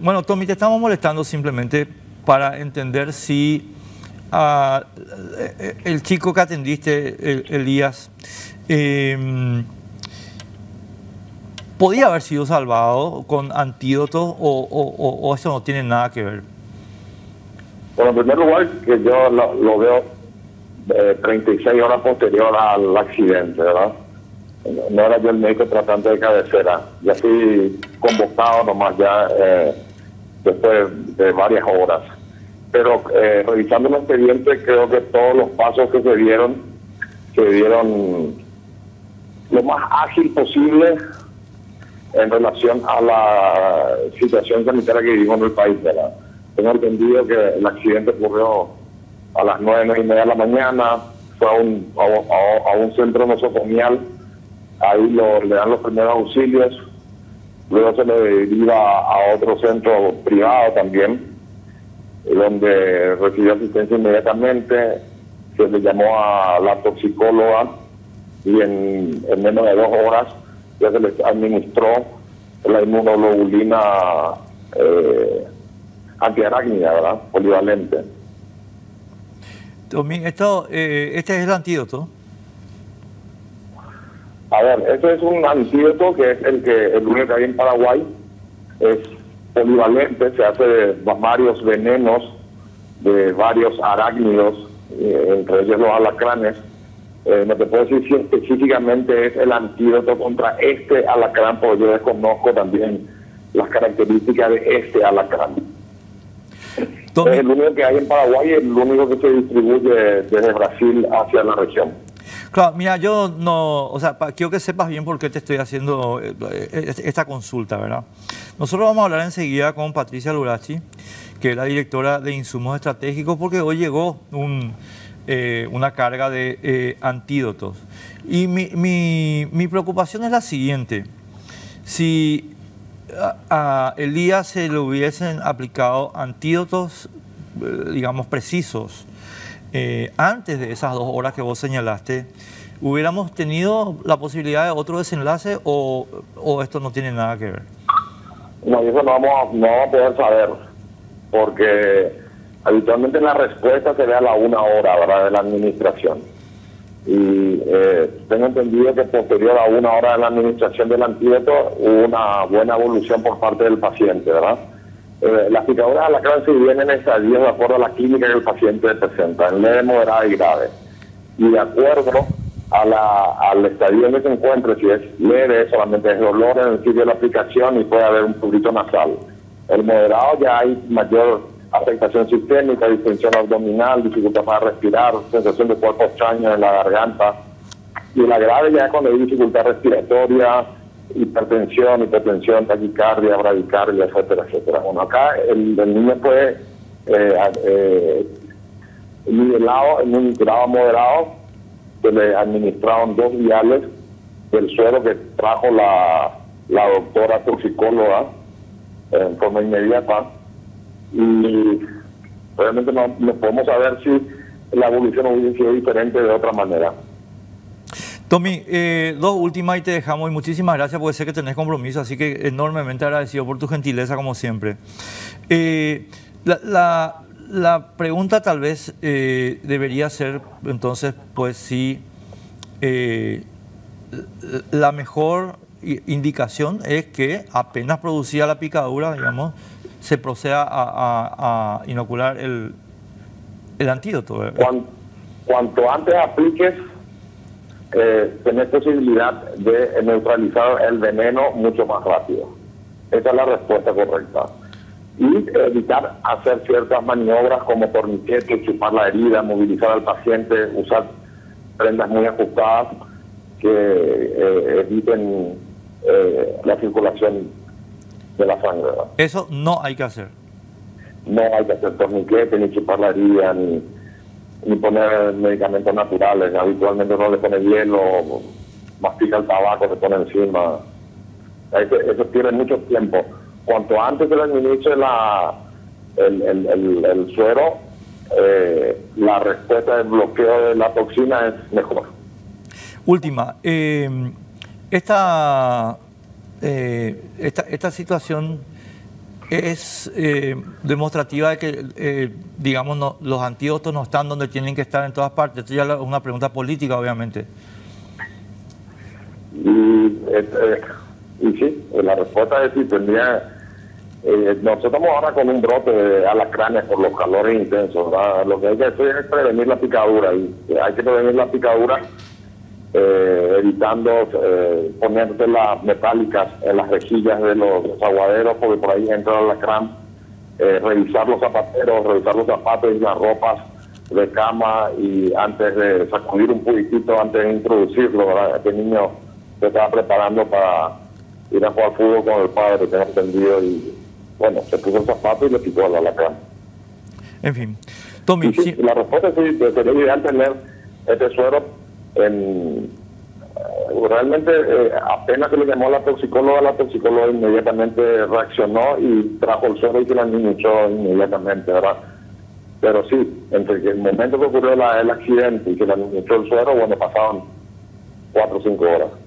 Bueno, Tommy, te estamos molestando simplemente para entender si el chico que atendiste, Elías, podía haber sido salvado con antídotos o eso no tiene nada que ver. Bueno, en primer lugar, que yo lo veo 36 horas posterior al accidente, ¿verdad? No era yo el médico tratante de cabecera. Ya fui convocado nomás ya después de varias horas. Pero revisando el expediente, creo que todos los pasos que se dieron lo más ágil posible en relación a la situación sanitaria que vivimos en el país, ¿verdad? Tengo entendido que el accidente ocurrió a las 9:30 de la mañana, fue a un centro nosocomial, ahí le dan los primeros auxilios, luego se le deriva a otro centro privado también, donde recibió asistencia inmediatamente, se le llamó a la toxicóloga y en menos de 2 horas ya se les administró la inmunoglobulina antiarácnida, ¿verdad? Polivalente. Tommy, este es el antídoto. A ver, este es un antídoto que es el único que hay en Paraguay. Es polivalente, se hace de varios venenos, de varios arácnidos, entre ellos los alacranes. No te puedo decir si específicamente es el antídoto contra este alacrán, porque yo desconozco también las características de este alacrán. Tommy, es el único que hay en Paraguay y el único que se distribuye desde Brasil hacia la región. Claro, mira, yo no, o sea, quiero que sepas bien por qué te estoy haciendo esta consulta, ¿verdad? Nosotros vamos a hablar enseguida con Patricia Lurachi, que es la directora de insumos estratégicos, porque hoy llegó una carga de antídotos. Y mi preocupación es la siguiente: si a Elías se le hubiesen aplicado antídotos, digamos, precisos, antes de esas 2 horas que vos señalaste, ¿hubiéramos tenido la posibilidad de otro desenlace o esto no tiene nada que ver? No, eso no vamos a poder saber, porque habitualmente la respuesta se ve a la 1 hora, ¿verdad?, de la administración. Y tengo entendido que posterior a 1 hora de la administración del antídoto hubo una buena evolución por parte del paciente, ¿verdad? Las picaduras de alacrán se dividen en estadios de acuerdo a la clínica que el paciente presenta, en leve, moderada y grave. Y de acuerdo al estadio en que se encuentre, si es leve, solamente es dolor en el sitio de la aplicación y puede haber un prurito nasal. El moderado ya hay mayor afectación sistémica, distensión abdominal, dificultad para respirar, sensación de cuerpo extraño en la garganta. Y la grave ya es cuando hay dificultad respiratoria, hipertensión, taquicardia, bradicardia, etcétera, etcétera. Bueno, acá el niño fue nivelado en un grado moderado, se le administraron 2 viales del suero que trajo la doctora toxicóloga en forma inmediata, y realmente no podemos saber si la evolución hubiese sido diferente de otra manera. Tommy, 2 últimas y te dejamos, y muchísimas gracias porque sé que tenés compromiso, así que enormemente agradecido por tu gentileza como siempre. La pregunta tal vez debería ser entonces, pues si la mejor indicación es que apenas producida la picadura, digamos, se proceda a inocular el antídoto. Cuanto antes apliques, tenés posibilidad de neutralizar el veneno mucho más rápido. Esa es la respuesta correcta. Y evitar hacer ciertas maniobras como torniquete, chupar la herida, movilizar al paciente, usar prendas muy ajustadas que eviten la circulación de la sangre, ¿verdad? Eso no hay que hacer. No hay que hacer torniquete, ni chupar la herida, ni poner medicamentos naturales. Habitualmente no le pone hielo, mastica el tabaco, se pone encima. Eso pierde mucho tiempo. Cuanto antes se le administre el suero, la respuesta del bloqueo de la toxina es mejor. Última, esta situación es demostrativa de que, digamos, los antídotos no están donde tienen que estar en todas partes. Esto ya es una pregunta política, obviamente. Y sí, la respuesta es sí, tendría... nosotros estamos ahora con un brote de alacranes por los calores intensos, ¿verdad? Lo que hay que hacer es prevenir la picadura, y hay que prevenir la picadura evitando ponerse las metálicas en las rejillas de los aguaderos, porque por ahí entra el alacrán. Revisar los zapateros, revisar los zapatos y las ropas de cama, y antes de sacudir un poquitito, antes de introducirlo, ¿verdad? Este niño se estaba preparando para ir a jugar fútbol con el padre, tengo entendido, y bueno, se puso el zapato y le picó al alacrán. En fin, Tommy, sí, la respuesta es sí, sería ideal tener este suero realmente apenas se le llamó a la toxicóloga inmediatamente reaccionó y trajo el suero y se la administró inmediatamente, ¿verdad? Pero sí, entre el momento que ocurrió el accidente y que le administró el suero, bueno, pasaban 4 o 5 horas.